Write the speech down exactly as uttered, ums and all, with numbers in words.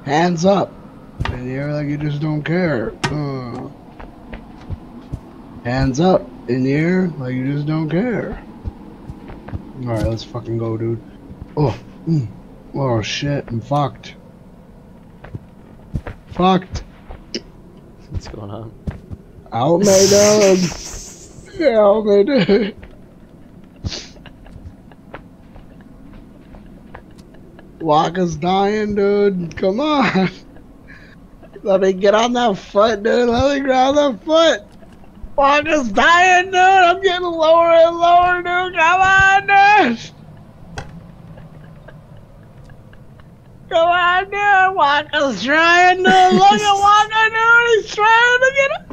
Hands up. In the air like you just don't care. Uh. Hands up. In the air like you just don't care. Alright, let's fucking go, dude. Oh. Mm. Oh shit, I'm fucked. Fucked. What's going on? Help me, dude. Help me, dude. Waka's dying, dude. Come on. Let me get on that foot, dude. Let me grab that foot. Waka's dying, dude. I'm getting lower and lower, dude. Come on, dude. Come on, dude. Waka's trying, dude. Look at Waka, dude. He's trying to get